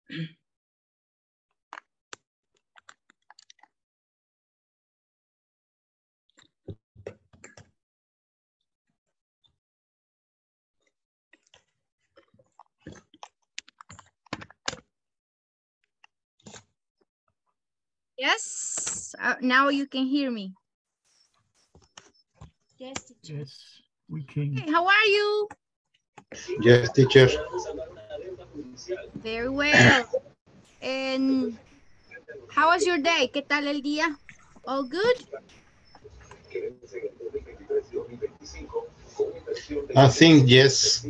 Yes, now you can hear me. Yes, teacher. Yes, we can. Hey, how are you? Yes, teacher. Very well. And how was your day? ¿Qué tal el día? All good? I think yes.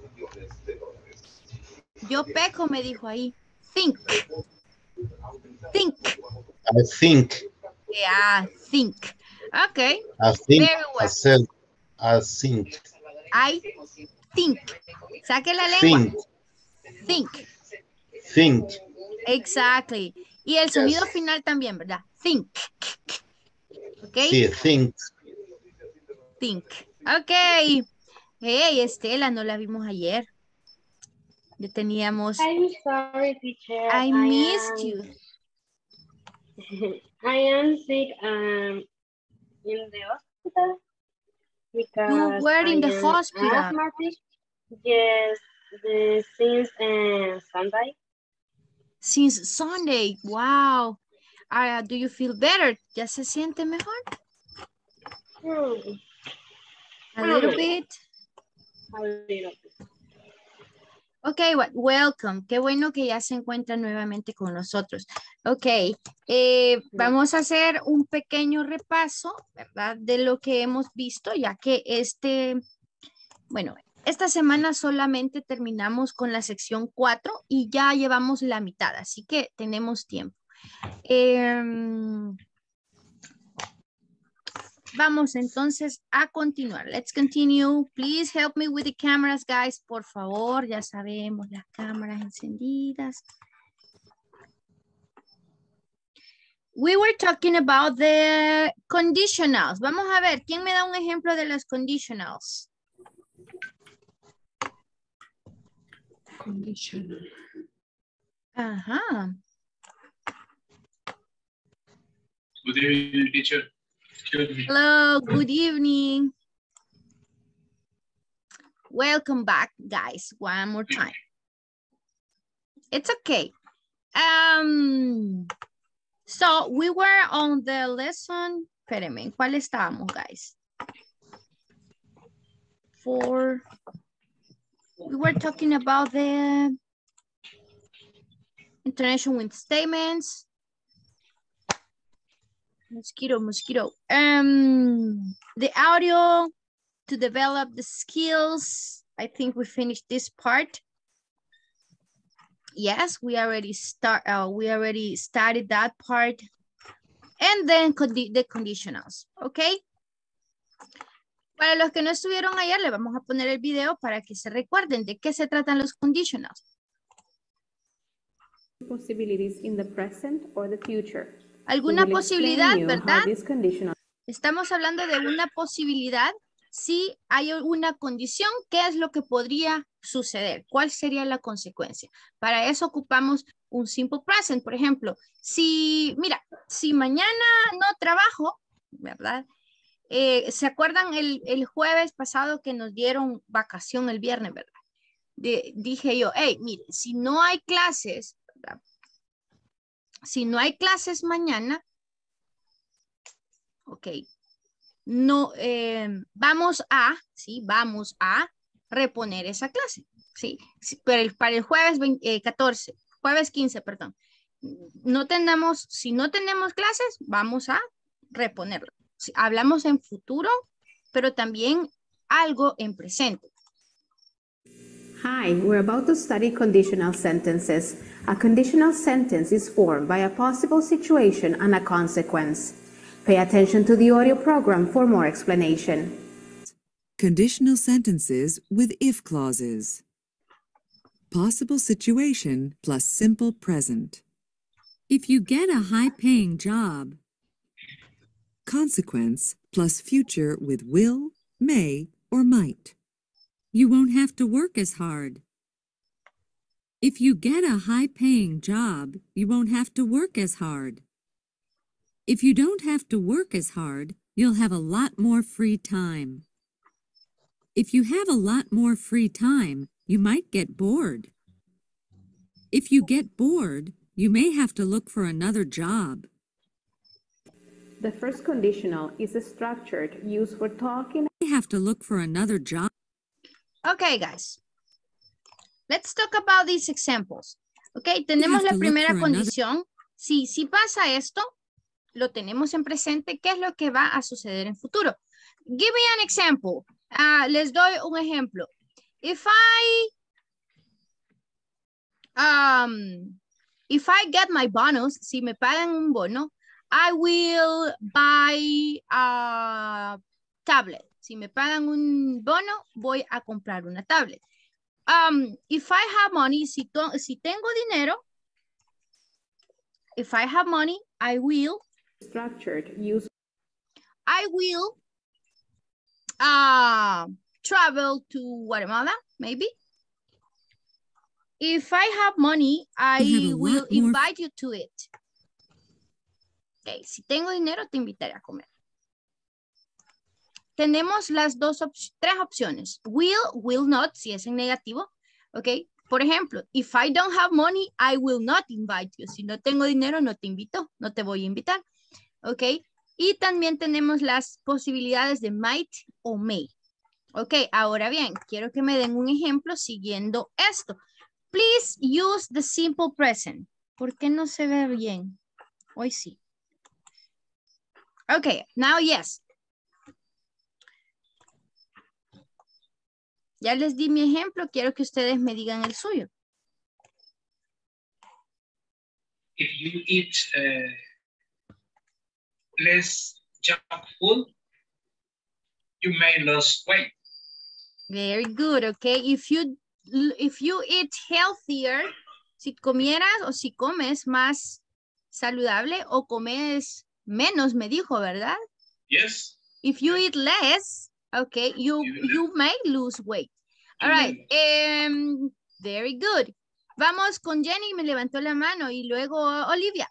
Yo peco, me dijo ahí. Think. Think. I think. Yeah, think. Okay. I think. Very I well. said. I think. I think. Saque la lengua. Think. Think. Think. Exactly. Y el sonido Yes. final también, ¿verdad? Think. Okay. Sí, think. Think. Okay. Hey, Estela, no la vimos ayer. Ya teníamos. I'm sorry, teacher. I missed you. I am sick in the hospital because You were in I the am hospital. asthmatic. Yes, since Sunday. Since Sunday. Wow. Do you feel better? ¿Ya se siente mejor? A little bit. A little bit. Ok, welcome. Qué bueno que ya se encuentra nuevamente con nosotros. Ok, vamos a hacer un pequeño repaso, ¿verdad? De lo que hemos visto, ya que esta semana solamente terminamos con la sección 4 y ya llevamos la mitad, así que tenemos tiempo. Vamos entonces a continuar. Let's continue. Please help me with the cameras, guys. Por favor, ya sabemos las cámaras encendidas. We were talking about the conditionals. Vamos a ver, ¿quién me da un ejemplo de las conditionals? Conditional. Ajá. Good evening, teacher. Hello, good evening. Welcome back, guys, one more time. It's okay. So we were on the lesson, espérenme, ¿cuál estábamos, guys? We were talking about the intonation with statements. Mosquito. The audio to develop the skills. I think we finished this part. Yes, we already started that part. And then the conditionals, okay? Para los que no estuvieron ayer, le vamos a poner el video para que se recuerden de qué se tratan los conditionals. Possibilities in the present or the future. ¿Alguna posibilidad, verdad? Estamos hablando de una posibilidad si hay una condición, ¿qué es lo que podría suceder? ¿Cuál sería la consecuencia? Para eso ocupamos un simple present. Por ejemplo, si mañana no trabajo, ¿verdad? ¿Se acuerdan el jueves pasado que nos dieron vacación el viernes, verdad? Dije yo, hey, mire, si no hay clases, ¿verdad? Si no hay clases mañana, ok, no, vamos a reponer esa clase, ¿sí? Pero para el jueves 15, perdón. Si no tenemos clases, vamos a reponerlo. Sí, hablamos en futuro, pero también algo en presente. Hi, we're about to study conditional sentences. A conditional sentence is formed by a possible situation and a consequence. Pay attention to the audio program for more explanation. Conditional sentences with if clauses. Possible situation plus simple present. If you get a high-paying job. Consequence plus future with will, may, or might. You won't have to work as hard. If you get a high-paying job, you won't have to work as hard. If you don't have to work as hard, you'll have a lot more free time. If you have a lot more free time, you might get bored. If you get bored, you may have to look for another job. The first conditional is structured, used for talking. You have to look for another job. Okay, guys. Let's talk about these examples. Okay, tenemos la primera condición. Si pasa esto, lo tenemos en presente. ¿Qué es lo que va a suceder en futuro? Give me an example. Les doy un ejemplo. If I get my bonus, si me pagan un bono, I will buy a tablet. Si me pagan un bono, voy a comprar una tablet. If I have money, si tengo dinero, if I have money, I will Structured, use. I will travel to Guatemala, maybe. If I have money, I will invite you to it. Okay, si tengo dinero, te invitaré a comer. Tenemos las tres opciones. Will not, si es en negativo. Ok, por ejemplo, if I don't have money, I will not invite you. Si no tengo dinero, no te invito, no te voy a invitar. Ok, y también tenemos las posibilidades de might o may. Ok, ahora bien, quiero que me den un ejemplo siguiendo esto. Please use the simple present. ¿Por qué no se ve bien? Hoy sí. Ok, now yes. Ya les di mi ejemplo, quiero que ustedes me digan el suyo. If you eat less junk food, you may lose weight. Very good, okay. If you eat healthier, si comieras o si comes más saludable o comes menos, me dijo, ¿verdad? Yes. If you eat less, okay, you may lose weight. All right, very good. Vamos con Jenny, me levantó la mano, y luego Olivia.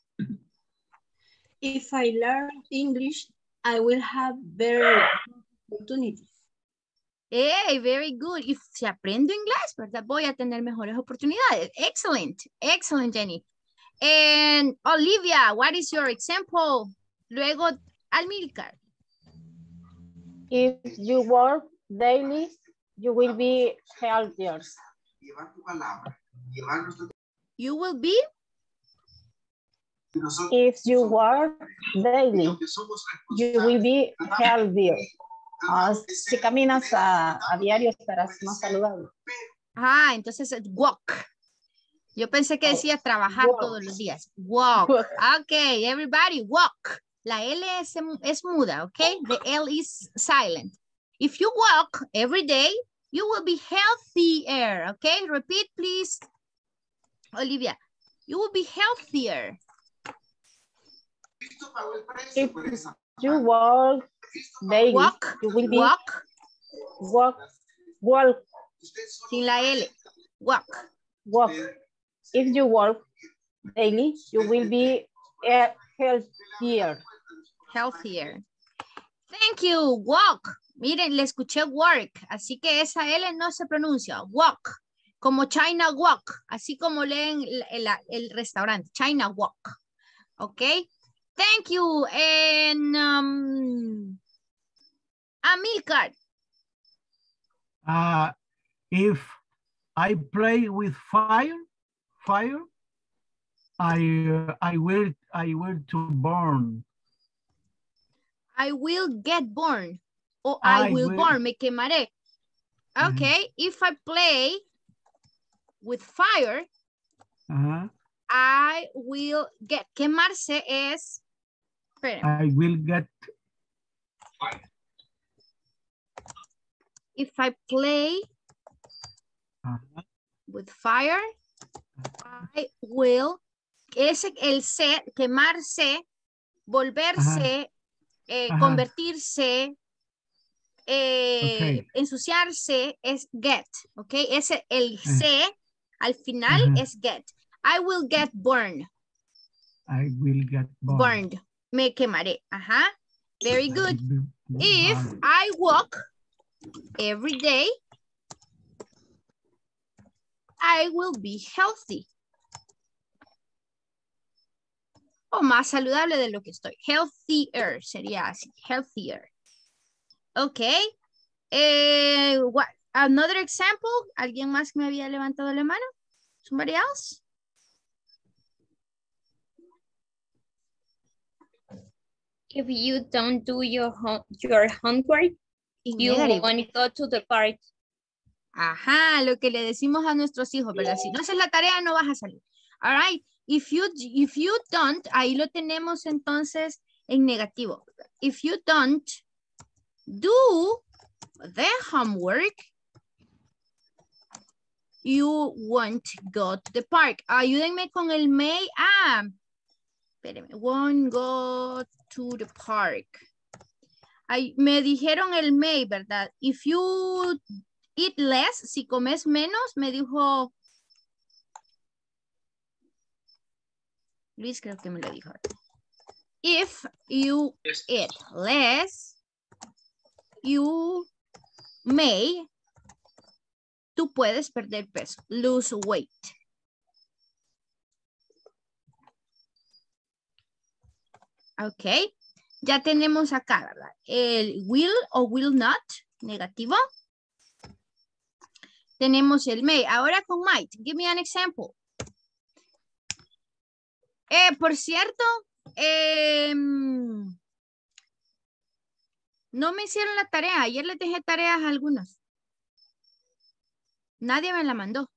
If I learn English, I will have better opportunities. Hey, very good. Si aprendo inglés, ¿verdad? Voy a tener mejores oportunidades. Excellent. Excellent, Jenny. And Olivia, what is your example? Luego, Almilcar. If you work daily, you will be healthier. You will be? If you work daily, you will be healthier. Si caminas a diario estarás más saludable. Ah, entonces walk. Yo pensé que decía trabajar todos los días. Walk. Ok, everybody, walk. La L es muda, ok? The L is silent. If you walk every day, you will be healthier, ok? Repeat, please. Olivia, you will be healthier. If you walk daily, you will be walk. Sin la L, walk. If you walk daily, you will be healthier. Healthier. Thank you, walk. Miren, le escuché work, así que esa L no se pronuncia, walk. Como China walk, así como leen el restaurante, China walk. Ok. Thank you. And Amilcar. If I play with fire, I will to burn. I will get born. O I will burn, me quemaré. Okay, if I play with fire, I will get. Quemarse es. Espera. I will get fire. If I play with fire, I will. Ese el se, quemarse, volverse, convertirse, ensuciarse es get. Ok, ese el se Al final es get. I will get burned. I will get burned. Burned. Me quemaré. Ajá. Very good. If I walk every day, I will be healthy. O más saludable de lo que estoy. Healthier sería así. Healthier. Okay. What? Another example. ¿Alguien más me había levantado la mano? Somebody else? If you don't do your homework, you won't go to the park. Ajá, lo que le decimos a nuestros hijos, ¿verdad? Si no haces la tarea, no vas a salir. All right. If you don't, ahí lo tenemos entonces en negativo. If you don't do the homework, you won't go to the park. Ayúdenme con el may. Espérenme. Won't go to the park. Ay, me dijeron el may, ¿verdad? If you eat less, si comes menos, me dijo... Luis creo que me lo dijo. If you eat less, you may, tú puedes perder peso, lose weight. Ok, ya tenemos acá, ¿verdad? El will o will not, negativo. Tenemos el may. Ahora con might, give me an example. Por cierto, no me hicieron la tarea. Ayer les dejé tareas a algunos. Nadie me la mandó.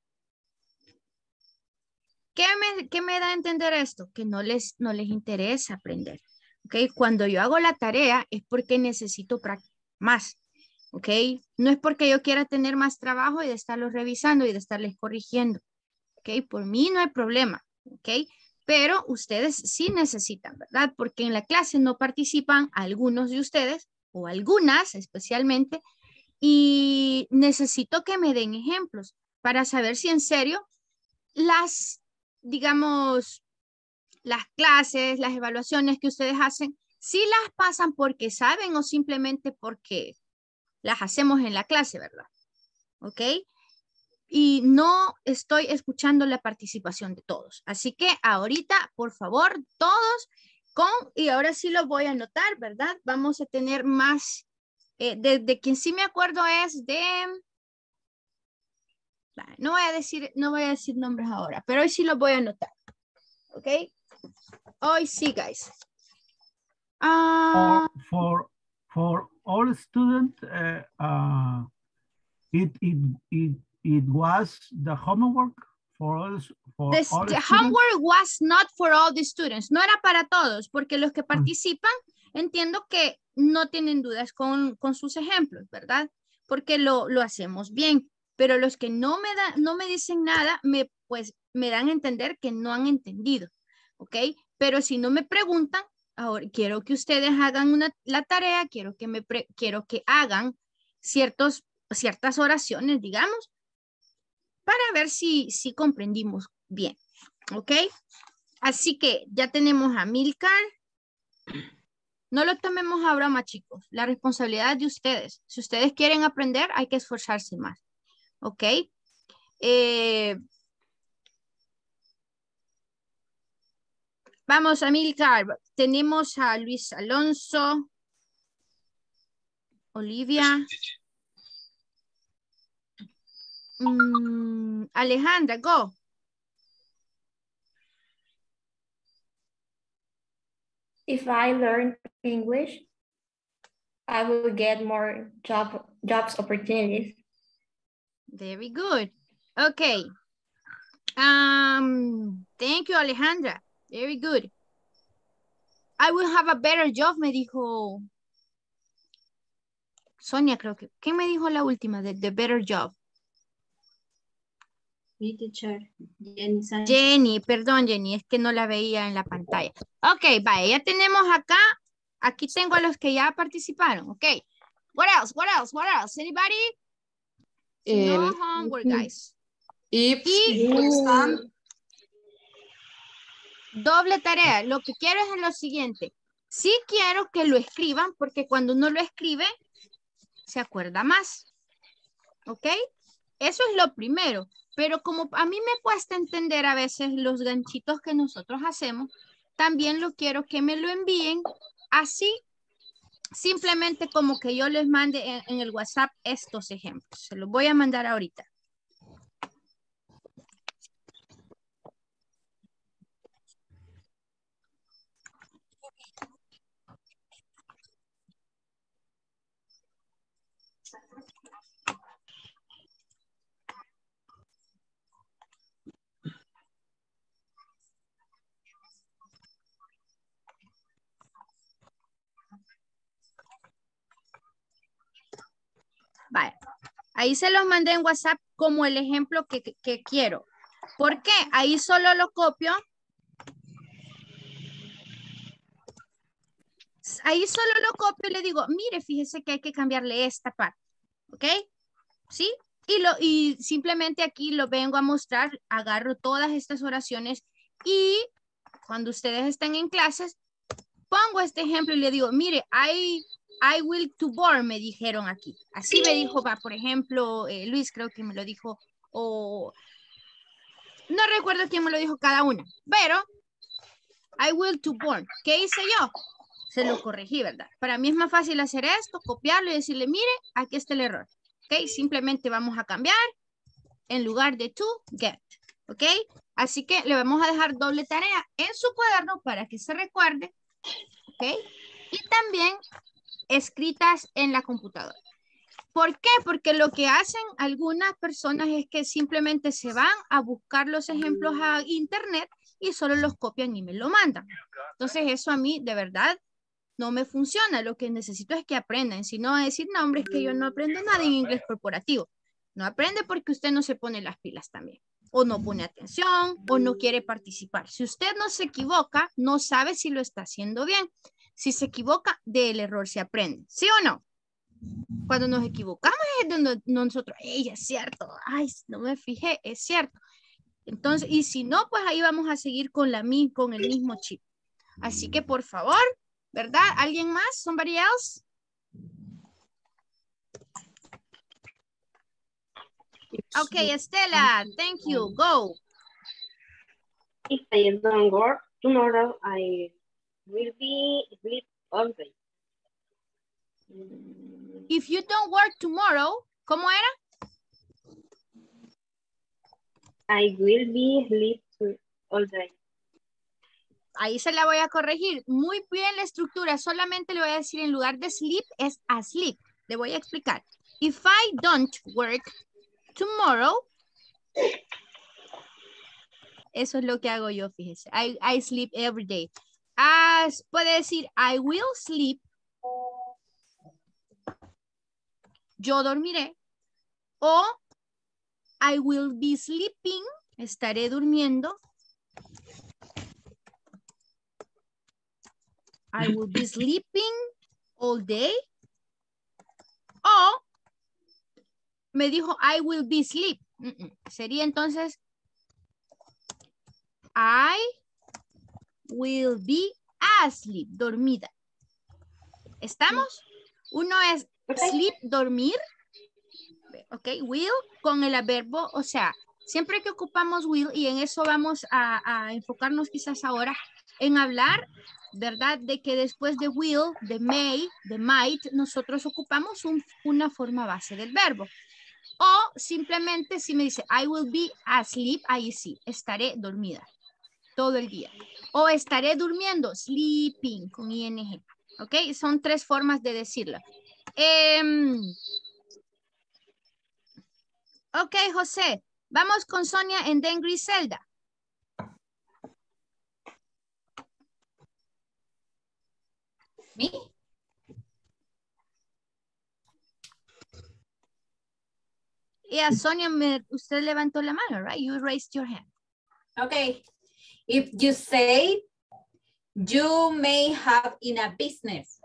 ¿Qué me da a entender esto? Que no les interesa aprender. ¿Okay? Cuando yo hago la tarea es porque necesito más. ¿Okay? No es porque yo quiera tener más trabajo y de estarlos revisando y de estarles corrigiendo. ¿Okay? Por mí no hay problema. ¿Okay? Pero ustedes sí necesitan, ¿verdad? Porque en la clase no participan algunos de ustedes o algunas especialmente y necesito que me den ejemplos para saber si en serio digamos, las clases, las evaluaciones que ustedes hacen, si las pasan porque saben o simplemente porque las hacemos en la clase, ¿verdad? ¿Ok? Y no estoy escuchando la participación de todos. Así que ahorita, por favor, todos y ahora sí lo voy a anotar, ¿verdad? Vamos a tener más, de quien sí me acuerdo es de, no voy a decir nombres ahora, pero hoy sí los voy a anotar. ¿Ok? Hoy sí, guys. For all students, it was the homework for all the students? homework was not for all the students. No era para todos, porque los que participan, entiendo que no tienen dudas con sus ejemplos, ¿verdad? Porque lo hacemos bien. Pero los que no me dicen nada, pues me dan a entender que no han entendido. ¿Ok? Pero si no me preguntan, ahora quiero que ustedes hagan la tarea, quiero que hagan ciertas oraciones, digamos, para ver si comprendimos bien. ¿Ok? Así que ya tenemos a Milcar. No lo tomemos a broma, chicos. La responsabilidad es de ustedes. Si ustedes quieren aprender, hay que esforzarse más. ¿Ok? Vamos a Milcar. Tenemos a Luis Alonso. Olivia. Alejandra, go. If I learn English, I will get more jobs opportunities. Very good. Okay. Thank you, Alejandra. Very good. I will have a better job, me dijo Sonia, creo que. ¿Qué me dijo la última de the better job? Mi teacher, Jenny Sánchez. Jenny, perdón, Jenny, es que no la veía en la pantalla. Ok, vaya, ya tenemos acá. Aquí tengo a los que ya participaron. Ok. What else? What else? What else? Anybody? No homework, guys. Doble tarea. Lo que quiero es lo siguiente. Sí quiero que lo escriban porque cuando uno lo escribe, se acuerda más. ¿Ok? Eso es lo primero. Pero como a mí me cuesta entender a veces los ganchitos que nosotros hacemos, también lo quiero que me lo envíen así, simplemente como que yo les mande en el WhatsApp estos ejemplos. Se los voy a mandar ahorita. Vale. Ahí se los mandé en WhatsApp como el ejemplo que quiero. ¿Por qué? Ahí solo lo copio. Ahí solo lo copio y le digo, mire, fíjese que hay que cambiarle esta parte. ¿Ok? ¿Sí? Y simplemente aquí lo vengo a mostrar. Agarro todas estas oraciones y cuando ustedes estén en clases, pongo este ejemplo y le digo, mire, I will to born, me dijeron aquí. Así me dijo, por ejemplo, Luis creo que me lo dijo, o no recuerdo quién me lo dijo cada una, pero I will to born. ¿Qué hice yo? Se lo corregí, ¿verdad? Para mí es más fácil hacer esto, copiarlo y decirle, mire, aquí está el error. ¿Ok? Simplemente vamos a cambiar en lugar de to, get. ¿Ok? Así que le vamos a dejar doble tarea en su cuaderno para que se recuerde. ¿Ok? Y también escritas en la computadora. ¿Por qué? Porque lo que hacen algunas personas es que simplemente se van a buscar los ejemplos a internet y solo los copian y me lo mandan. Entonces eso a mí de verdad no me funciona. Lo que necesito es que aprendan. Si no, a decir, no, hombre, es que yo no aprendo nada en inglés corporativo. No aprende porque usted no se pone las pilas también. O no pone atención o no quiere participar. Si usted no se equivoca, no sabe si lo está haciendo bien. Si se equivoca, del error se aprende. ¿Sí o no? Cuando nos equivocamos es donde nosotros, ¡ey, es cierto! ¡Ay, no me fijé! Es cierto. Entonces, y si no, pues ahí vamos a seguir con el mismo chip. Así que, por favor, ¿verdad? ¿Alguien más? ¿Somebody else? Okay, Estela, thank you. Go. If I don't work tomorrow, I will be sleep all day. If you don't work tomorrow, ¿cómo era? I will be sleep all day. Ahí se la voy a corregir. Muy bien la estructura. Solamente le voy a decir en lugar de sleep es asleep. Le voy a explicar. If I don't work tomorrow, eso es lo que hago yo, fíjese. I sleep every day. Puede decir I will sleep. Yo dormiré. O I will be sleeping. Estaré durmiendo. I will be sleeping all day. O me dijo I will be sleep. Sería entonces I will be asleep. Dormida. ¿Estamos? Uno es sleep, dormir. Ok, will con el adverbo, o sea, siempre que ocupamos will, y en eso vamos a enfocarnos quizás ahora, en hablar, ¿verdad? De que después de will, de may, de might, nosotros ocupamos una forma base del verbo. O simplemente si me dice I will be asleep, ahí sí, estaré dormida todo el día. O estaré durmiendo, sleeping, con ing. ¿Ok? Son tres formas de decirlo. Ok, José. Vamos con Sonia and then Griselda. ¿Me? Yeah, Sonia, usted levantó la mano, right? You raised your hand. Okay. If you say, you may have in a business.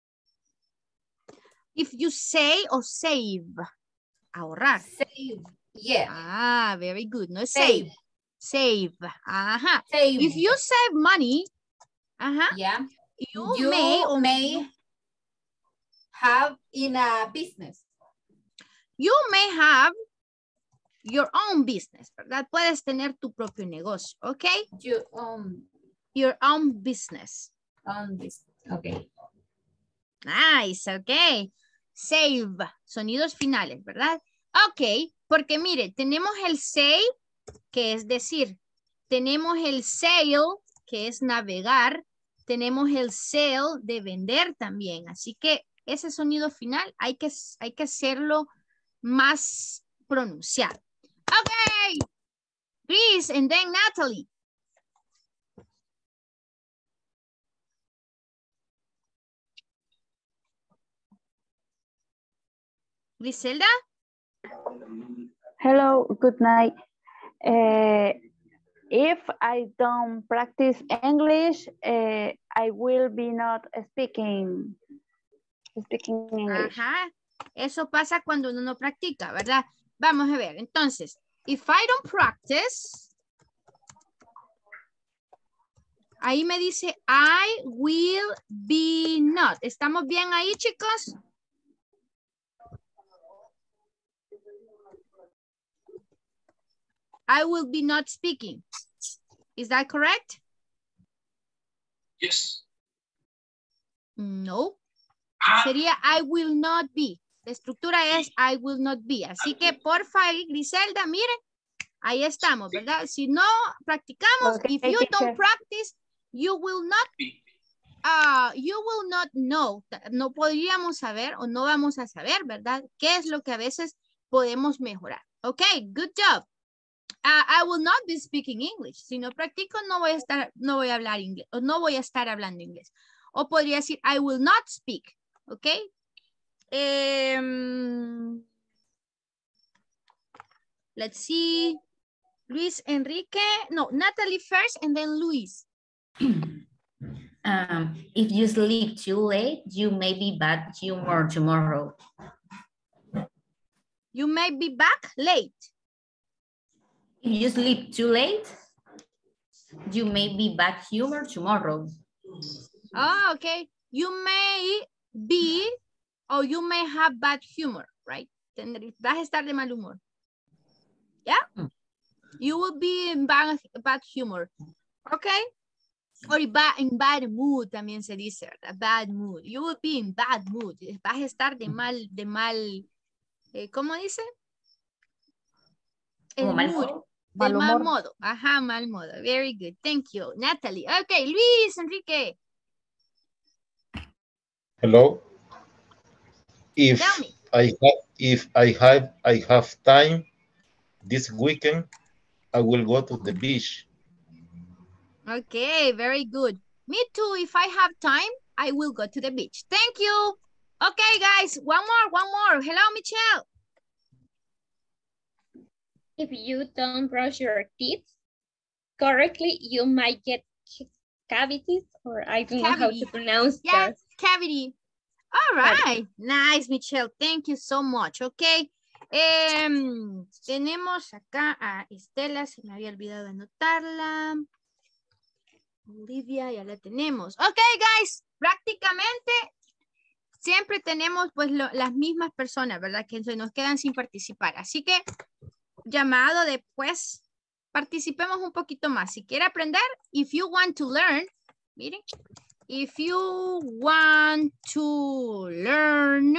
If you say o save, ahorrar. Save Yeah. Ah, very good. No es save. Save. Ajá. Save. If you save money, ajá. Yeah. You may have in a business. You may have your own business, ¿verdad? Puedes tener tu propio negocio, ¿ok? Your own business. Own business, ok. Nice, ok. Save, sonidos finales, ¿verdad? Ok, porque mire, tenemos el save, que es decir, tenemos el sail, que es navegar, tenemos el sell de vender también, así que ese sonido final hay que hacerlo más pronunciado. Ok, Chris, and then Natalie. Griselda? Hello, good night. If I don't practice English, I will be not speaking English. Ajá, eso pasa cuando uno no practica, ¿verdad? Vamos a ver, entonces, if I don't practice, ahí me dice I will be not. ¿Estamos bien ahí, chicos? I will be not speaking. Is that correct? Yes. No. Sería I will not be. La estructura es I will not be. Así que, porfa, Griselda, miren, ahí estamos, ¿verdad? Si no practicamos, Okay, if you teacher. don't practice, you will not know. No podríamos saber o no vamos a saber, ¿verdad? ¿Qué es lo que a veces podemos mejorar? Ok, good job. I will not be speaking English. Si no practico, no voy a hablar inglés, o no voy a estar hablando inglés. O podría decir, I will not speak. ¿Ok? Let's see. Luis Enrique. No, Natalie first and then Luis. If you sleep too late, you may be bad humor tomorrow. You may be back late. If you sleep too late, you may be bad humor tomorrow. Oh, okay. You may be or you may have bad humor, right? Vas a estar de mal humor. Yeah? You will be in bad humor. Okay? Or in bad mood también se dice, ¿verdad? Bad mood. You will be in bad mood. Vas a estar de mal, ¿cómo dice? El mood. Del mal modo. Ajá, mal modo. Very good. Thank you, Natalie. Okay, Luis Enrique. Hello. If Tell me. I have time this weekend, I will go to the beach. Okay, very good. Me too. If I have time, I will go to the beach. Thank you. Okay, guys, one more. Hello, Michelle. If you don't brush your teeth correctly, you might get cavities, or I don't know how to pronounce that. Yes, cavity. All right. Nice, Michelle. Thank you so much. Okay. Tenemos acá a Estela, se me había olvidado anotarla. Olivia, ya la tenemos. Ok, guys, prácticamente siempre tenemos pues las mismas personas, ¿verdad? Que se nos quedan sin participar. Así que, llamado de pues, participemos un poquito más. Si quiere aprender, if you want to learn, miren, if you want to learn,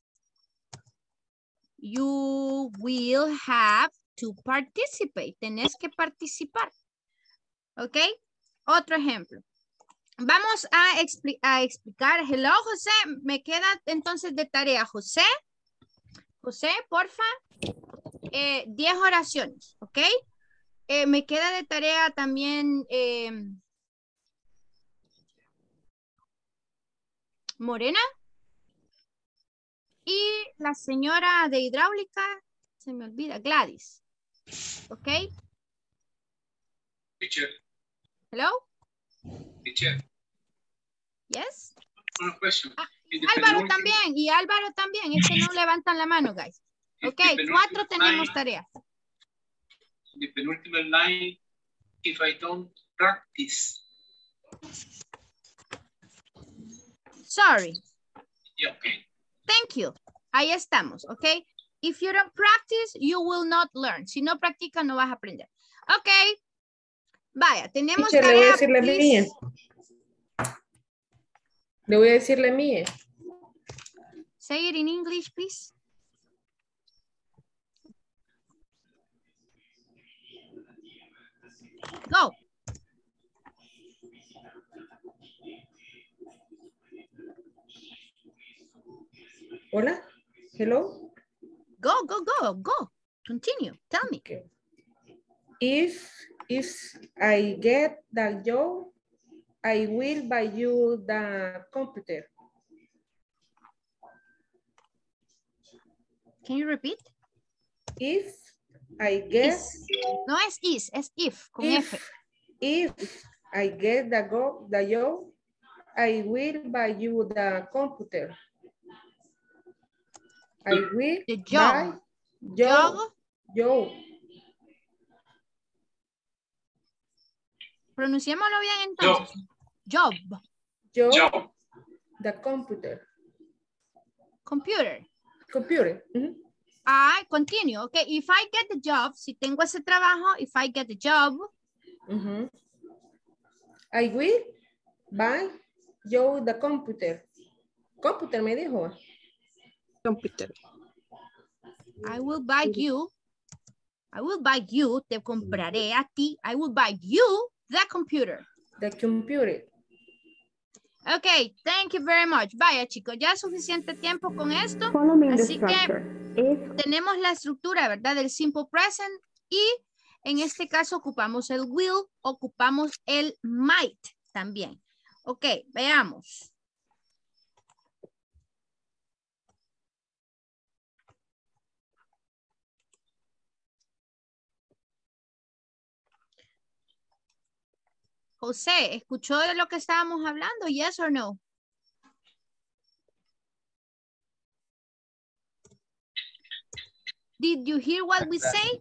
you will have to participate. Tenés que participar. ¿Ok? Otro ejemplo. Vamos a explicar. Hello, José. Me queda entonces de tarea. José, porfa. 10 oraciones. ¿Ok? Me queda de tarea también Morena. Y la señora de hidráulica, se me olvida, Gladys. ¿Ok? Teacher. Hello? Teacher. Yes? One question. Álvaro también, y Álvaro también. Es que no levantan la mano, guys. Ok, 4 tenemos tarea. the penultimate line, if I don't practice. Sorry. Yeah, okay. Thank you. Ahí estamos, okay? If you don't practice, you will not learn. Si no practica, no vas a aprender. Okay. Vaya, tenemos Teacher, tarea, le voy a decir la please. mía. Le voy a decir la mía. Say it in English, please. Go. Hola. Hello. Go. Continue. Tell me. Okay. If I get the job, I will buy you the computer. Can you repeat? If I get... No es is, es if, con F. If I get the job, I will buy you the computer. I will the job. Buy job. Pronunciémoslo bien entonces. Job. The computer. Computer. I continue. Okay, if I get the job, si tengo ese trabajo, if I get the job. I will buy you the computer. Computer me dijo. Computer. I will buy you, te compraré a ti. I will buy you the computer. The computer. Okay, thank you very much. Vaya, chicos, ya suficiente tiempo con esto. Así que tenemos la estructura, ¿verdad? Del simple present y en este caso ocupamos el will, ocupamos el might también. Ok, veamos. José, ¿escuchó de lo que estábamos hablando? Yes or no? Did you hear what we say?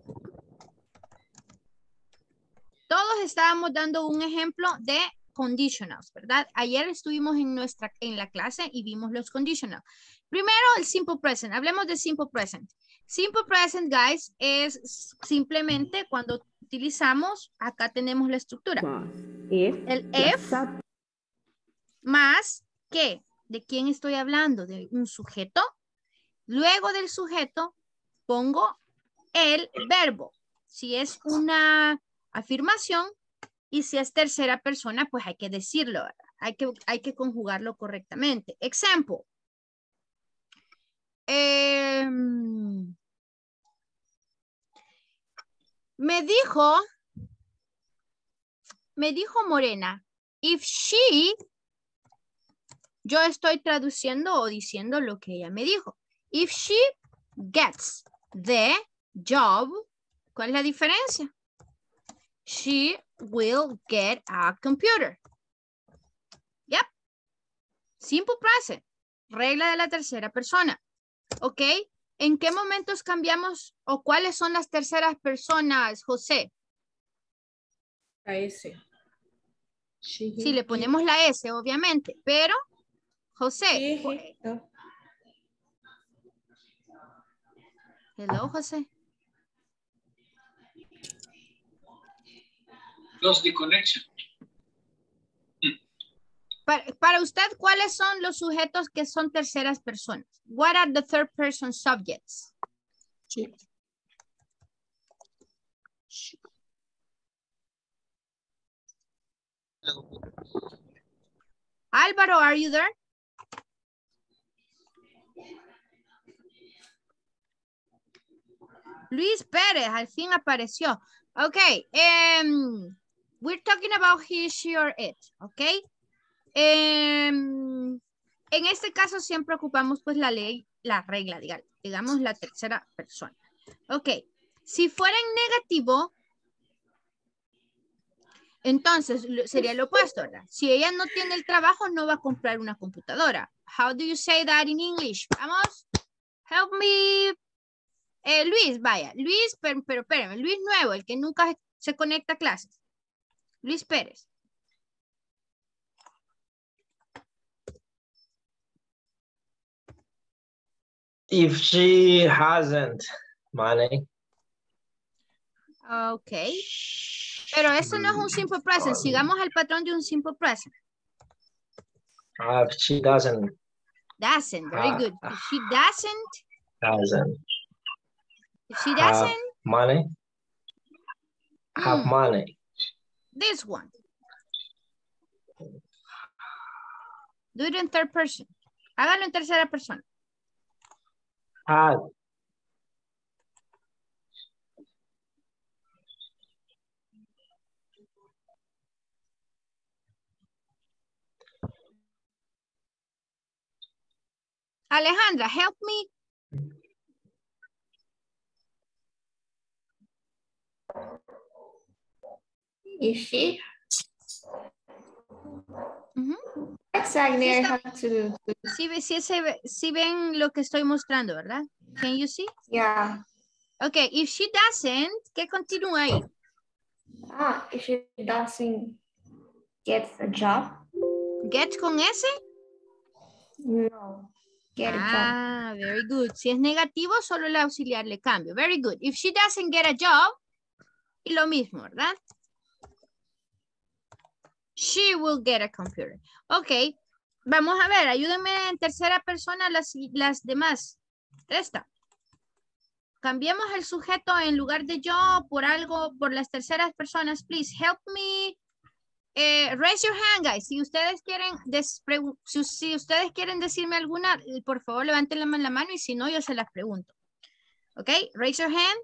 Todos estábamos dando un ejemplo de conditionals, ¿verdad? Ayer estuvimos en la clase y vimos los conditionals. Primero, el simple present. Hablemos de simple present. Simple present, guys, es simplemente cuando utilizamos, acá tenemos la estructura. El if más ¿qué? ¿De quién estoy hablando? De un sujeto. Luego del sujeto pongo el verbo. Si es una afirmación y si es tercera persona, pues hay que decirlo, ¿verdad? Hay que conjugarlo correctamente. Ejemplo. Me dijo Morena, if she, yo estoy traduciendo o diciendo lo que ella me dijo. If she gets the job, ¿cuál es la diferencia? She will get a computer. Yep. Simple present. Regla de la tercera persona. ¿Ok? ¿En qué momentos cambiamos o cuáles son las terceras personas, José? La S. Sí, le ponemos la S, obviamente, pero, José. Hello, José. Lost the connection. Para usted, ¿cuáles son los sujetos que son terceras personas? What are the third person subjects? Sí. Álvaro, are you there? Luis Pérez, al fin apareció. Okay, we're talking about he, she, or it, okay? En este caso siempre ocupamos pues la ley, la regla, digamos la tercera persona. Ok, si fuera en negativo, entonces sería lo opuesto, ¿verdad? Si ella no tiene el trabajo, no va a comprar una computadora. How do you say that in English? Vamos, help me. Luis, vaya. Luis, pero espérame. Luis nuevo, el que nunca se conecta a clases. Luis Pérez. If she hasn't money. Ok. Pero eso no es un simple present. Sigamos al patrón de un simple present. If she doesn't. Doesn't. Very good. If she doesn't. Doesn't. If she doesn't. Money. Have money. This one. Do it in third person. Hágalo en tercera persona. Had. Alejandra, help me. Is she? Exactly, I have to do. Sí ven lo que estoy mostrando, ¿verdad? Can you see? Yeah. Okay, if she doesn't, ¿qué continúa ahí? If she doesn't get a job. ¿Get con S? No. Get a job. Very good. Si es negativo, solo el auxiliar le cambio. Very good. If she doesn't get a job, y lo mismo, ¿verdad? She will get a computer. Ok. Vamos a ver, ayúdenme en tercera persona las demás. Esta. Cambiemos el sujeto en lugar de yo por algo, por las terceras personas. Please help me. Raise your hand, guys. Si ustedes quieren, si ustedes quieren decirme alguna, por favor levanten la mano y si no, yo se las pregunto. Ok, raise your hand.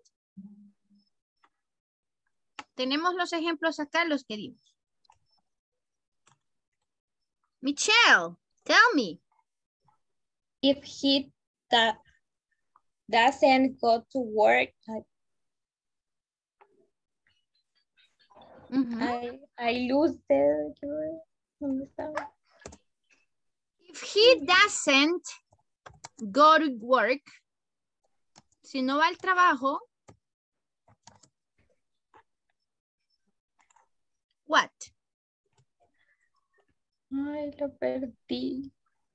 Tenemos los ejemplos acá, los que dimos. Michelle, tell me. If he doesn't go to work, I lose the... If he doesn't go to work, si no va al trabajo, what? Ay, lo perdí.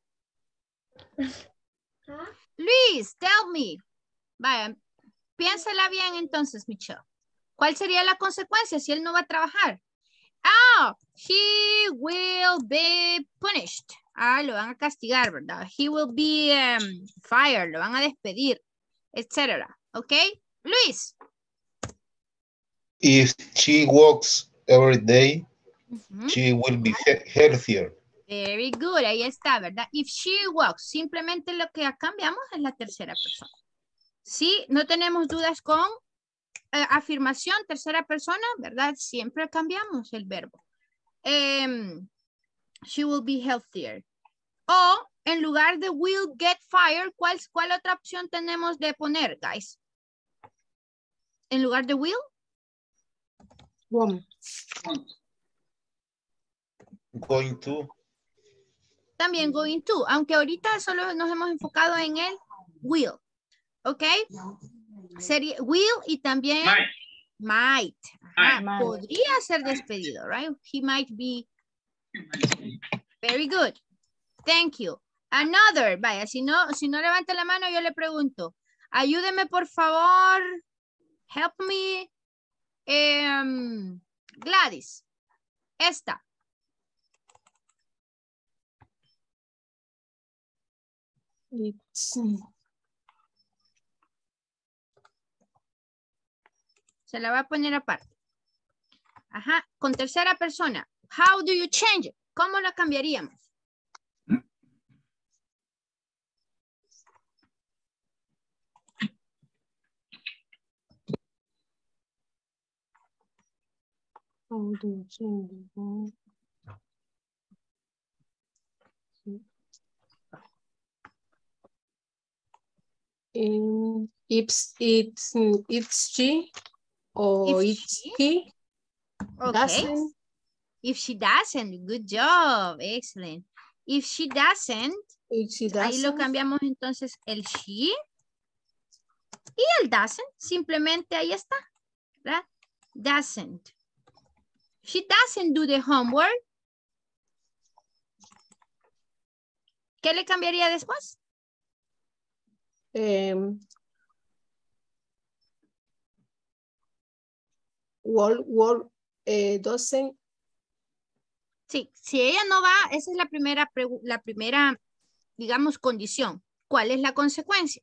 Luis, tell me. Vaya, piénsala bien entonces, Michelle. ¿Cuál sería la consecuencia si él no va a trabajar? He will be punished. Lo van a castigar, ¿verdad? He will be fired, lo van a despedir, etcétera. ¿Ok? Luis. If she walks every day, she will be healthier. Very good, ahí está, ¿verdad? If she walks, simplemente lo que cambiamos es la tercera persona. Sí, no tenemos dudas con afirmación, tercera persona, ¿verdad? Siempre cambiamos el verbo. She will be healthier. O en lugar de will get fired, ¿cuál otra opción tenemos de poner, guys? En lugar de will. Going to. También going to, aunque ahorita solo nos hemos enfocado en el will. ¿Ok? Sería will y también might. Podría ser despedido, right? He might be. Very good. Thank you. Another, vaya, si no levanta la mano, yo le pregunto. Ayúdeme, por favor. Help me. Gladys. Esta. Se la va a poner aparte. Ajá, con tercera persona. How do you change it? ¿Cómo la cambiaríamos? How do you change it? It's she or it's he. Okay. Doesn't. If she doesn't, good job, excellent. If she doesn't, ahí lo cambiamos entonces el she. Y el doesn't, simplemente ahí está, ¿verdad? Doesn't. She doesn't do the homework. ¿Qué le cambiaría después? Doesn't. Sí, si ella no va, esa es la primera, digamos, condición. ¿Cuál es la consecuencia?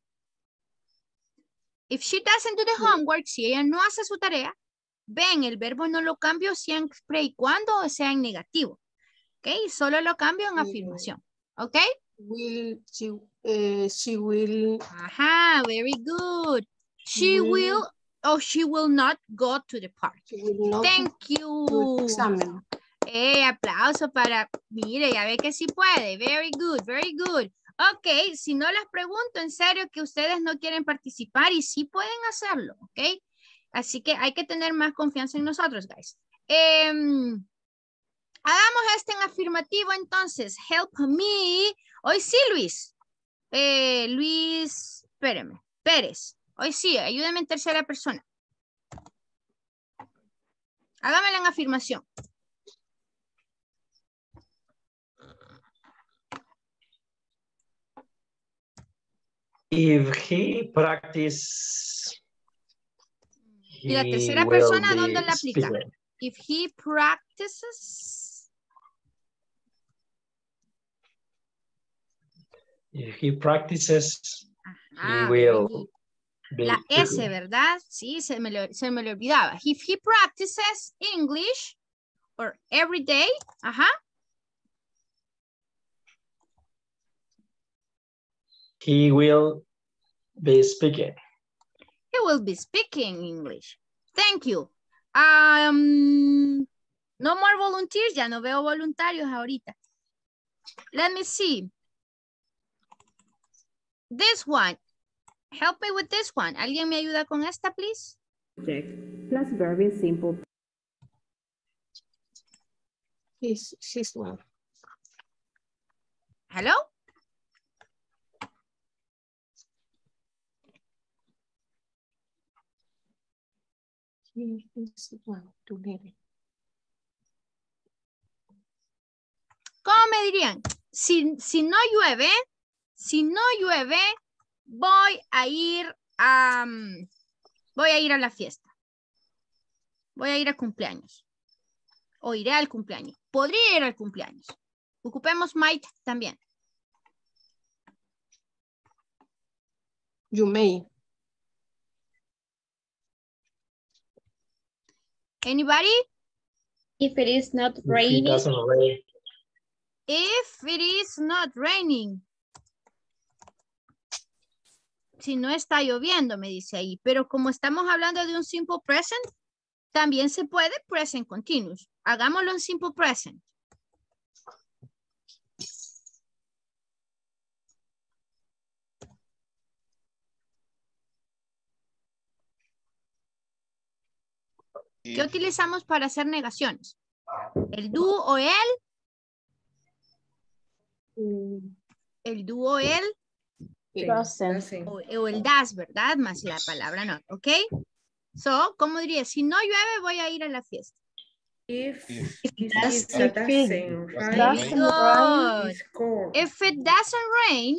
If she doesn't do the homework, si ella no hace su tarea, ven, el verbo no lo cambio siempre y cuando sea en negativo. ¿Ok? Solo lo cambio en afirmación. ¿Ok? She will. Ajá, very good. She will or she will not go to the park. Thank you. Examen. Aplauso para, mire, ya ve que sí puede. Very good, very good. Ok, si no les pregunto, en serio que ustedes no quieren participar y sí pueden hacerlo, ok. Así que hay que tener más confianza en nosotros, guys. Hagamos este en afirmativo entonces. Help me. Hoy sí, Luis. Luis, espérame. Pérez. Hoy sí, ayúdame en tercera persona. Hágamela en afirmación. If he practice, y la tercera persona, ¿dónde la aplica? If he practices. If he practices, he will be la S, speaking. ¿verdad? Sí, se me le olvidaba. If he practices English or every day, ajá. He will be speaking. He will be speaking English. Thank you. No more volunteers. Ya no veo voluntarios ahorita. Let me see. This one. Help me with this one. ¿Alguien me ayuda con esta, please? Plus verb in simple. She's one. Hello? ¿Cómo me dirían? Si no llueve, voy a ir a la fiesta. Voy a ir al cumpleaños. O iré al cumpleaños. Podría ir al cumpleaños. Ocupemos might también. You may. Anybody? If it is not raining. If it is not raining. Si no está lloviendo, me dice ahí. Pero como estamos hablando de un simple present, también se puede present continuous. Hagámoslo en simple present. ¿Qué utilizamos para hacer negaciones? ¿El do o el? El do o el. O el das, ¿verdad? Más la palabra not, ¿ok? So, ¿cómo diría? Si no llueve, voy a ir a la fiesta. If it doesn't rain,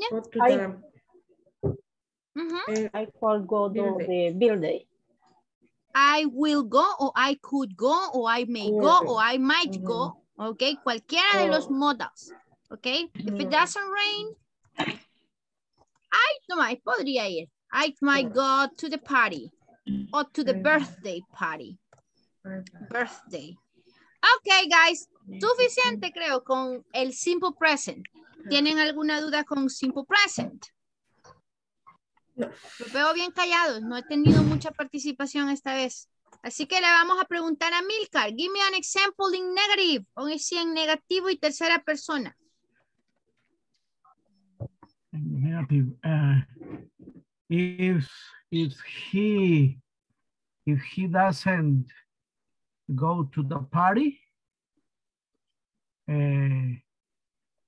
I could go to the building. I will go, or I could go, or I may go, or I might go. Ok, cualquiera de los modals. Ok, if it doesn't rain, I podría ir. I might go to the party, or to the birthday party. Birthday. Ok, guys, suficiente creo con el simple present. ¿Tienen alguna duda con simple present? Los veo bien callados, no he tenido mucha participación esta vez. Así que le vamos a preguntar a Milcar. Give me an example in negative. Hoy sí en negativo y tercera persona. Negative. If he doesn't go to the party,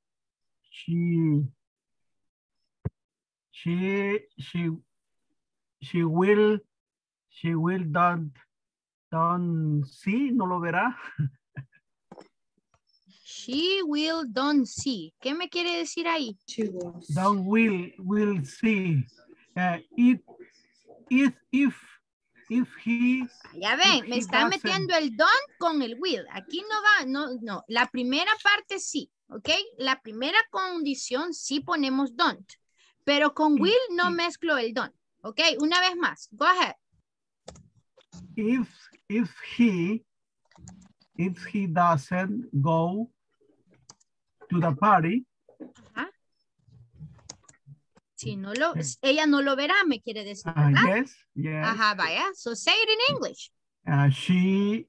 she She will don't see, no lo verá. She will don't see. ¿Qué me quiere decir ahí? Don't will see. If he. Ya ven, me está metiendo el don't con el will. Aquí no va, no. La primera parte sí, ¿ok? La primera condición sí ponemos don't. Pero con will no mezclo el don't. ¿Ok? Una vez más. Go ahead. If he doesn't go to the party. Ajá. Si no lo, ella no lo verá, me quiere decir, ¿verdad? Yes. Ajá, vaya. So say it in English. She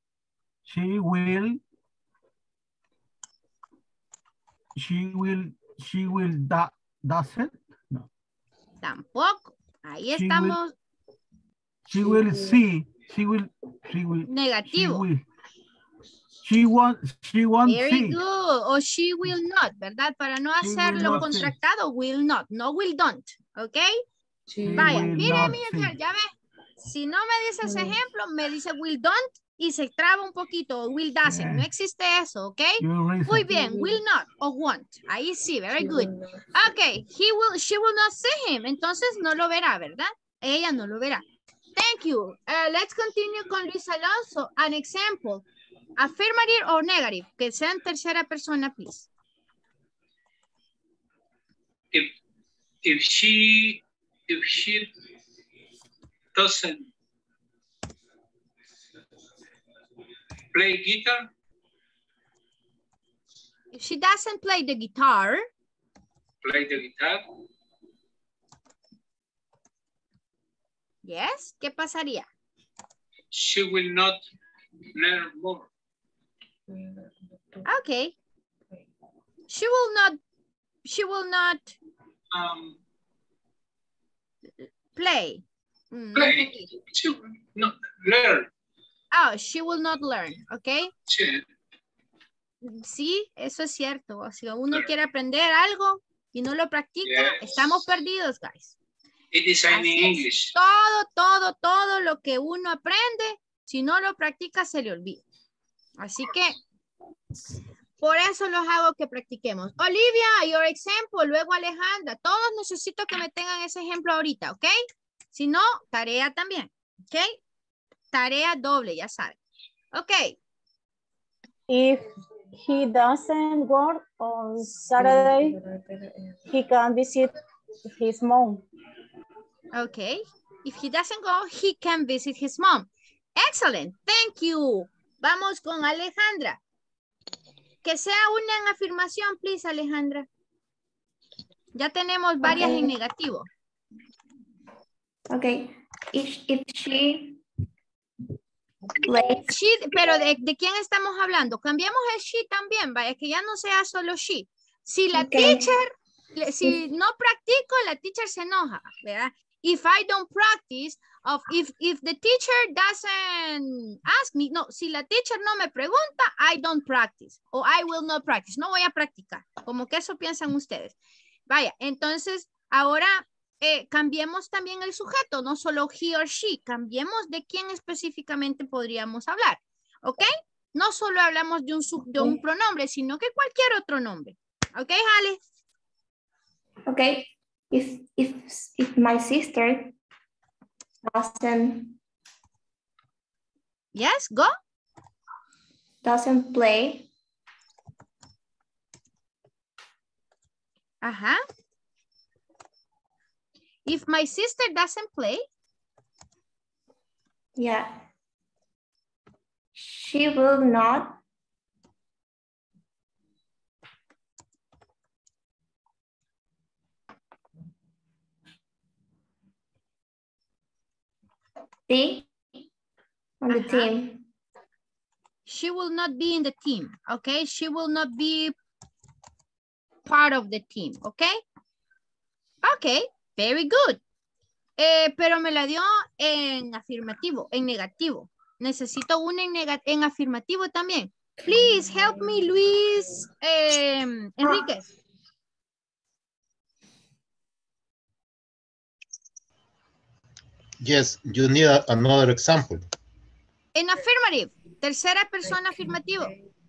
will doesn't. No. Tampoco. Ahí estamos. She will see. She will. Negativo. She won't Very see. good. O she will not, ¿verdad? Para no hacerlo contractado, will not. No will don't. ¿Ok? Vaya, mire, ya ve. Si no me dice ese ejemplo, me dice will don't y se traba un poquito. Will doesn't. No existe eso, ¿ok? Muy bien. Will not o won't. Ahí sí, very good. Ok. She will not see him. Entonces no lo verá, ¿verdad? Ella no lo verá. Thank you. Let's continue con Luis Alonso. An example. Affirmative or negative. Que sea en tercera persona, please. If she doesn't play guitar. If she doesn't play the guitar. Yes, ¿qué pasaría? She will not learn more. Okay. She will not play. She will not learn. Oh, she will not learn, okay? Sí. Sí, eso es cierto. Si uno quiere aprender algo y no lo practica, estamos perdidos, guys. It is in English. Todo lo que uno aprende, si no lo practica, se le olvida. Así que, por eso los hago que practiquemos. Olivia, your example, luego Alejandra. Todos necesito que me tengan ese ejemplo ahorita, ¿ok? Si no, tarea también, ¿ok? Tarea doble, ya saben. Ok. If he doesn't work on Saturday, he can visit his mom. Okay. If he doesn't go, he can visit his mom. Excellent. Thank you. Vamos con Alejandra. Que sea una en afirmación, please, Alejandra. Ya tenemos varias en negativo. Okay. If she pero ¿de quién estamos hablando? Cambiamos el she también, vaya, que ya no sea solo she. Si la teacher, si no practico, la teacher se enoja, ¿verdad? If I don't practice, if the teacher doesn't ask me, no, si la teacher no me pregunta, I don't practice, o I will not practice, no voy a practicar, como que eso piensan ustedes. Vaya, entonces, ahora cambiemos también el sujeto, no solo he or she, cambiemos de quién específicamente podríamos hablar, ¿ok? No solo hablamos de un pronombre, sino que cualquier otro nombre. ¿Ok, Ale? Ok. If my sister doesn't... Yes, go. Doesn't play. Ajá. If my sister doesn't play. Yeah. She will not. Be on the team. She will not be in the team, okay? She will not be part of the team, okay? Okay, very good. Pero me la dio en afirmativo, en negativo. Necesito una en afirmativo también. Please help me, Luis Enriquez. Yes, you need another example. En affirmative, tercera persona afirmativo.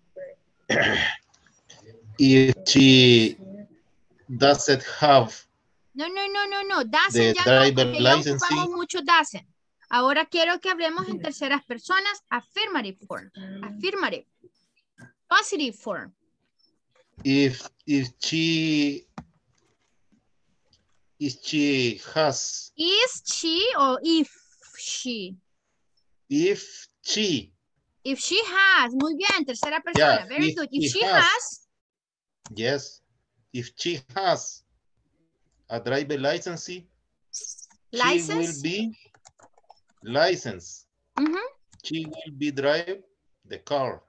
If she doesn't have No. Doesn't ya no, porque ya ocupamos mucho doesn't. Ahora quiero que hablemos en terceras personas. Affirmative form. Affirmative. Positive form. If she has. Is she or if she? If she. If she has. Muy bien, tercera persona. Yeah, very good. If she has. Yes. If she has a driver license, she will be licensed. She will be drive the car.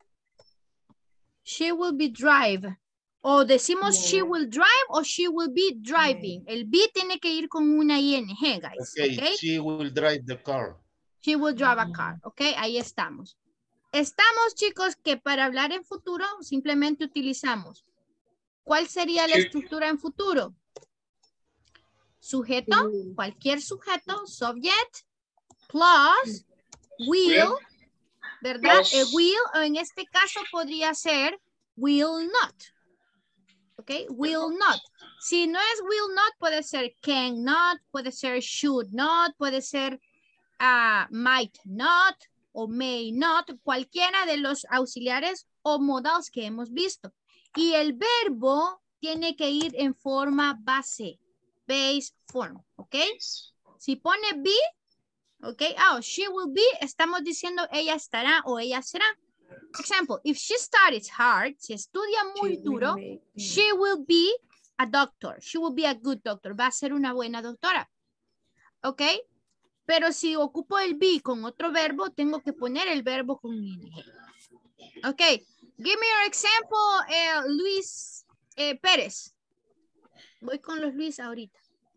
She will be drive. O decimos she will drive o she will be driving. El be tiene que ir con una ing, guys. Okay. She will drive the car. She will drive a car. Ok, ahí estamos. Estamos, chicos, que para hablar en futuro simplemente utilizamos. ¿Cuál sería la estructura en futuro? Sujeto, cualquier sujeto, subject, plus, will, ¿verdad? Will, o en este caso podría ser will not. ¿Ok? Will not. Si no es will not, puede ser can not, puede ser should not, puede ser might not o may not, cualquiera de los auxiliares o modals que hemos visto. Y el verbo tiene que ir en forma base, base form, ¿ok? Si pone be, ¿ok? Oh, she will be, estamos diciendo ella estará o ella será. Example, if she studies hard, si estudia muy duro, she will be a doctor. She will be a good doctor. Va a ser una buena doctora. ¿Ok? Pero si ocupo el be con otro verbo, tengo que poner el verbo con ing. ¿Ok? Give me your example, Luis Pérez. Voy con los Luis ahorita.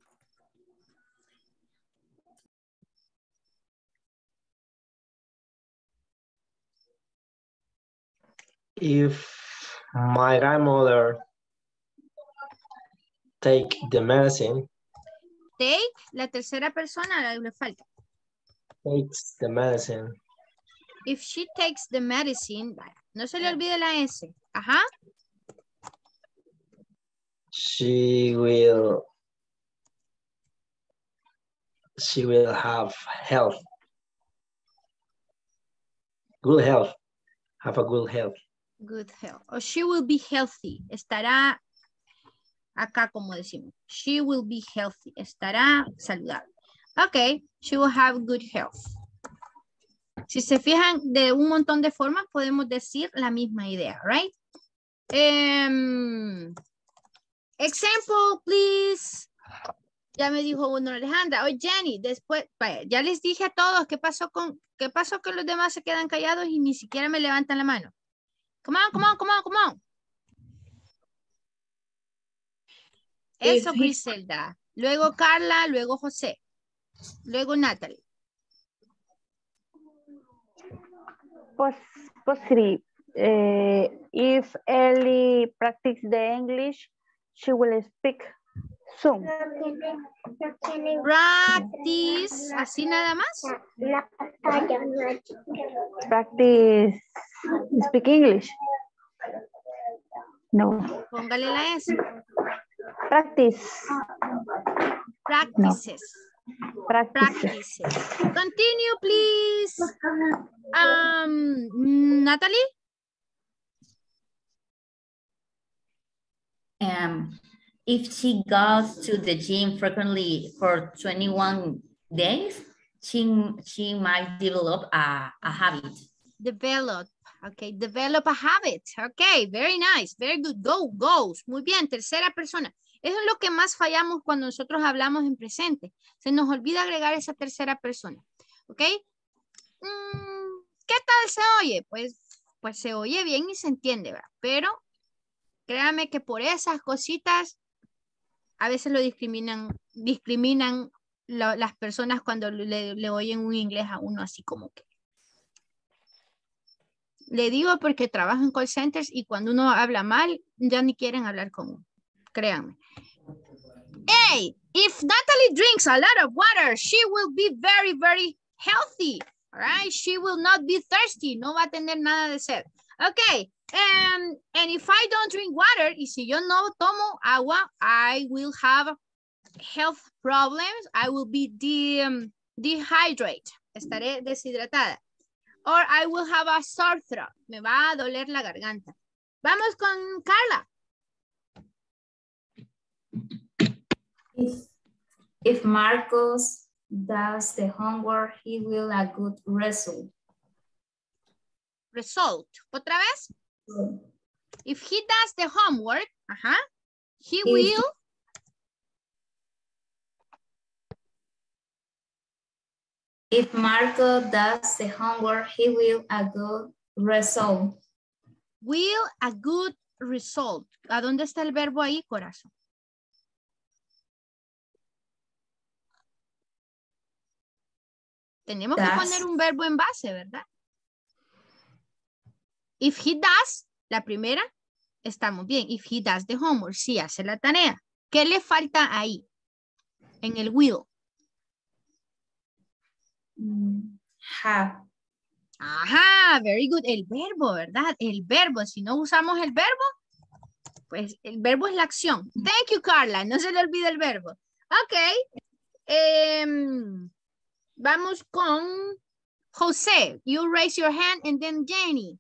If my grandmother take the medicine. Take, la tercera persona le falta. Takes the medicine. If she takes the medicine, no se le olvide la S. Ajá. She will have health. Good health. Have a good health. Good health. Or she will be healthy. Estará acá como decimos. She will be healthy. Estará saludable. Ok. She will have good health. Si se fijan de un montón de formas podemos decir la misma idea, right? Example, please. Ya me dijo uno Alejandra. Oye, Jenny, después, vaya, ya les dije a todos qué pasó que los demás se quedan callados y ni siquiera me levantan la mano. Come on, come on, come on, come on. Eso, Griselda. Luego Carla, luego José. Luego Natalie. Positive. If Ellie practice the English, she will speak soon. Practice. ¿Así nada más? Practice speak English. No. Póngale la S. Practice. Practices. No. Practices. Continue, please. Natalie? If she goes to the gym frequently for 21 days, she might develop a habit. Develop, okay, develop a habit. Okay, very nice, very good. Goes. Muy bien, tercera persona. Eso es lo que más fallamos cuando nosotros hablamos en presente. Se nos olvida agregar esa tercera persona. ¿Ok? ¿Qué tal se oye? Pues se oye bien y se entiende, ¿verdad? Pero créame que por esas cositas a veces lo discriminan las personas cuando le oyen un inglés a uno así como que. Le digo porque trabajo en call centers y cuando uno habla mal ya ni quieren hablar con uno. Créanme. Hey, if Natalie drinks a lot of water, she will be very, very healthy. All right, she will not be thirsty. No va a tener nada de sed. Okay, and if I don't drink water, y si yo no tomo agua, I will have health problems. I will be dehydrated. Estaré deshidratada. Or I will have a sore throat. Me va a doler la garganta. Vamos con Carla. If Marcos does the homework, he will a good result. Result. ¿Otra vez? If he does the homework, he will. If Marco does the homework, he will a good result. Will a good result. ¿A dónde está el verbo ahí, corazón? Tenemos que poner un verbo en base, ¿verdad? If he does, la primera, estamos bien. If he does the homework, sí hace la tarea. ¿Qué le falta ahí? En el will. Have. Ajá, very good. El verbo, ¿verdad? El verbo. Si no usamos el verbo, pues el verbo es la acción. Thank you, Carla. No se le olvide el verbo. Ok. Vamos con José. You raise your hand and then Jenny.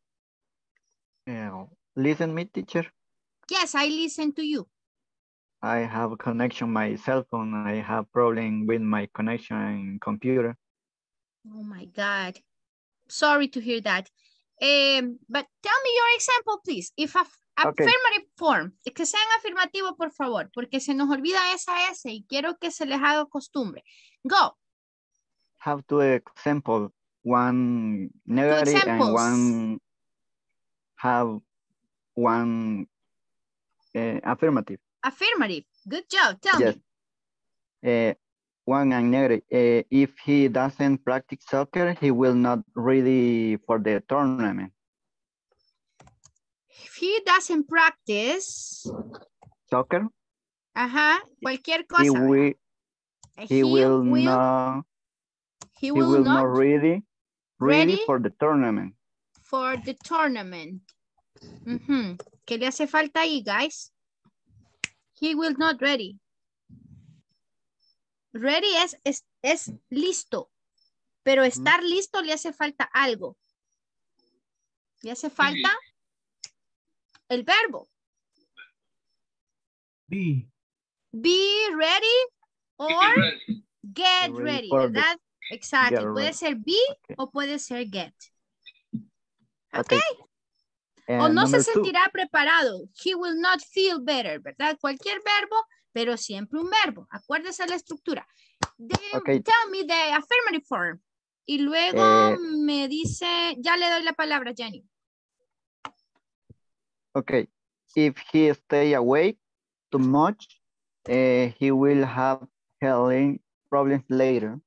Listen me, teacher. Yes, I listen to you. I have connection my cell phone. I have problem with my connection computer. Oh my God. Sorry to hear that. But tell me your example, please. If affirmative form, que sean afirmativos, por favor, porque se nos olvida esa S y quiero que se les haga costumbre. Go. Have two examples. One negative and one have one affirmative. Affirmative. Good job. Tell me. One and negative. If he doesn't practice soccer, he will not ready for the tournament. If he doesn't practice soccer, cualquier cosa. He will not ready for the tournament. For the tournament. ¿Qué le hace falta ahí, guys? He will not ready. Ready es listo, pero estar listo le hace falta algo. Le hace falta el verbo. Be. Be ready or get ready, ¿verdad? Exacto. Puede ser be o puede ser get. Okay. O no se sentirá preparado. He will not feel better, ¿verdad? Cualquier verbo, pero siempre un verbo. Acuérdese la estructura. Tell me the affirmative form. Y luego me dice, ya le doy la palabra, Jenny. Okay. If he stay awake too much, he will have health problems later.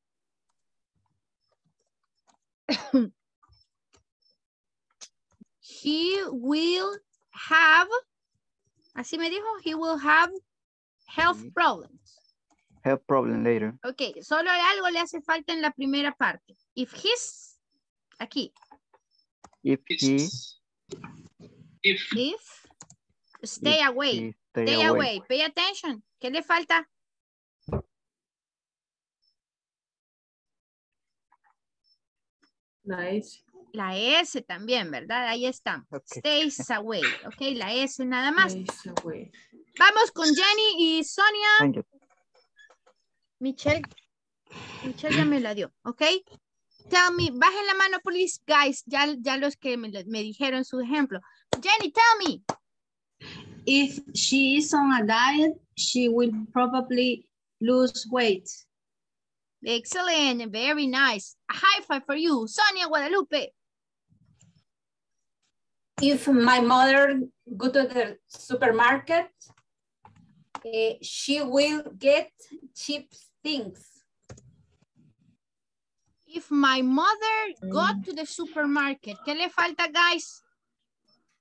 He will have, así me dijo, he will have health problems. Health problem later. Ok, solo algo le hace falta en la primera parte. If he's, aquí. If he. If, stay away. Stay away. Pay attention. ¿Qué le falta? La S. La S también, ¿verdad? Ahí está. Okay. Stays away. Ok, la S nada más. Vamos con Jenny y Sonia. Thank you. Michelle ya me la dio. Ok. Tell me, bajen la mano, please, guys. Ya los que me dijeron su ejemplo. Jenny, tell me. If she is on a diet, she will probably lose weight. Excellent. Very nice. A high five for you. Sonia Guadalupe. If my mother go to the supermarket, she will get cheap things. If my mother go to the supermarket, ¿qué le falta, guys?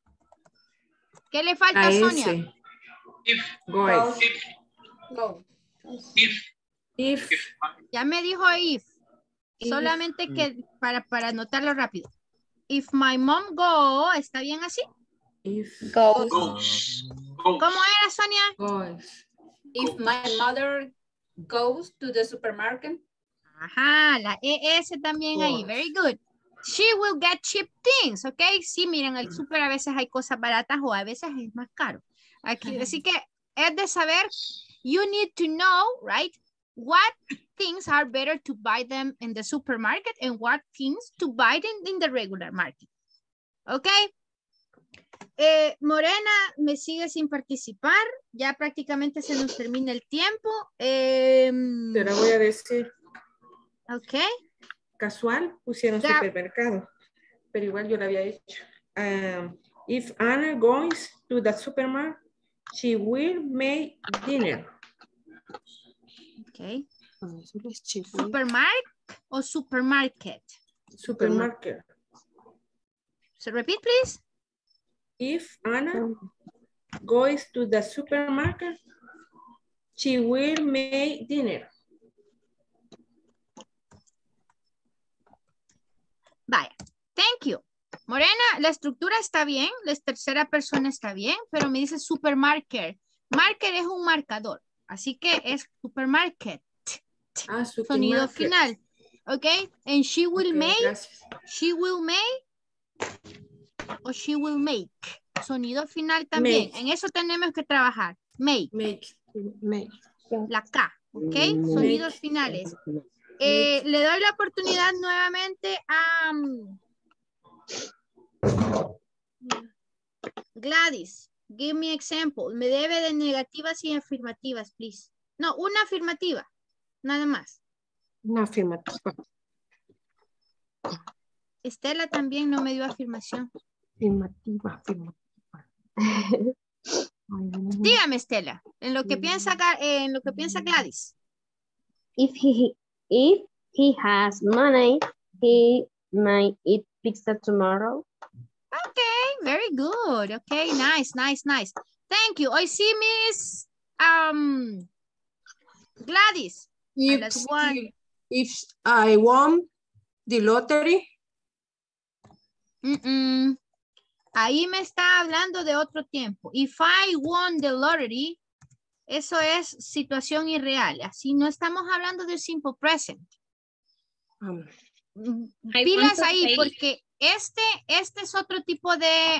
¿Qué le falta, Sonia? Go. If. Ya me dijo if. Solamente que para anotarlo rápido. If my mom go, ¿está bien así? If Goes. ¿Cómo era, Sonia? Goes. If my mother goes to the supermarket. Ajá, la ES también ahí. Very good. She will get cheap things, ¿ok? Sí, miren, el súper a veces hay cosas baratas o a veces es más caro. Aquí, así que es de saber, you need to know, right? What things are better to buy them in the supermarket and what things to buy them in the regular market. ¿Ok? Morena me sigue sin participar. Ya prácticamente se nos termina el tiempo. Te la voy a decir. Ok. Casual pusieron supermercado, pero igual yo la había hecho. If Anna goes to the supermarket, she will make dinner. Ok. Supermarket o supermarket? Supermarket. So repeat, please. If Anna goes to the supermarket, she will make dinner. Vaya, thank you. Morena, la estructura está bien, la tercera persona está bien, pero me dice supermarket. Marker es un marcador, así que es supermarket. Sonido final. Ok, and she will make, gracias. She will make, o she will make. Sonido final también. Make. En eso tenemos que trabajar. Make. La K, ok, sonidos finales. Le doy la oportunidad nuevamente a Gladys. Give me example. Me debe de negativas y afirmativas, please. No, una afirmativa. Nada más. Una afirmativa. Estela también no me dio afirmación. Afirmativa. Dígame, Estela, en lo que piensa Gladys. If he has money, he might eat pizza tomorrow. Okay, very good. Okay, nice. Thank you. I see Miss Gladys. If I won the lottery. Ahí me está hablando de otro tiempo. If I won the lottery, eso es situación irreal. Así no estamos hablando de simple present. Pilas ahí porque este es otro tipo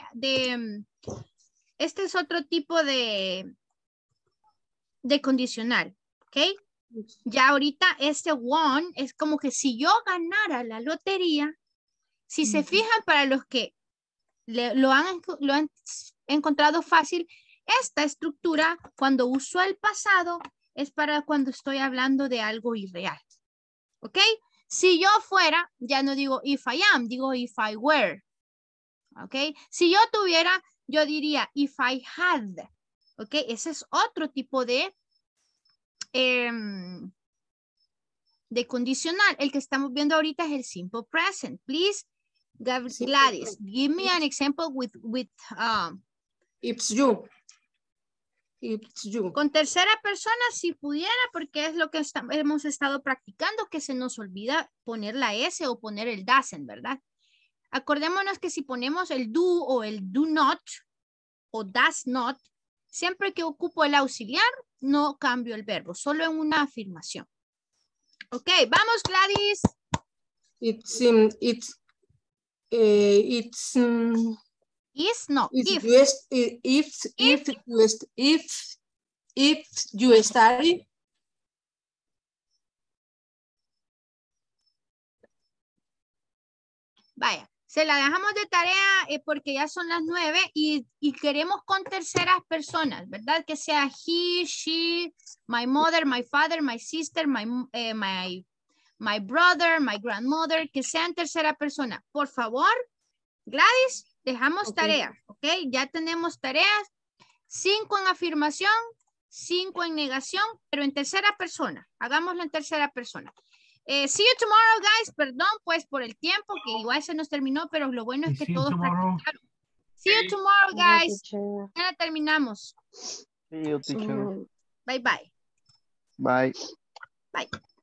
de condicional, ¿ok? Ya ahorita este won es como que si yo ganara la lotería, si se fijan para los que lo han encontrado fácil, esta estructura cuando uso el pasado es para cuando estoy hablando de algo irreal, ¿ok? Si yo fuera, ya no digo if I am, digo if I were. ¿Ok? Si yo tuviera, yo diría if I had. ¿Ok? Ese es otro tipo de condicional. El que estamos viendo ahorita es el simple present. Please, Gladys, give me an example with it's you. It's you. Con tercera persona, si pudiera, porque es lo que hemos estado practicando, que se nos olvida poner la S o poner el doesn't, ¿verdad? Acordémonos que si ponemos el do o el do not o does not, siempre que ocupo el auxiliar, no cambio el verbo, solo en una afirmación. Ok, vamos, Gladys. It's is no, if you study. Vaya, se la dejamos de tarea porque ya son las 9 y queremos con terceras personas, ¿verdad? Que sea he, she, my mother, my father, my sister, my brother, my grandmother, que sea en tercera persona. Por favor, Gladys, dejamos tareas, ¿ok? Ya tenemos tareas, 5 en afirmación, 5 en negación, pero en tercera persona. Hagámoslo en tercera persona. See you tomorrow, guys. Perdón, pues, por el tiempo, que igual se nos terminó, pero lo bueno es que todos practicaron. See you tomorrow, guys. Ya terminamos. See you, teacher. Bye, bye. Bye. Bye.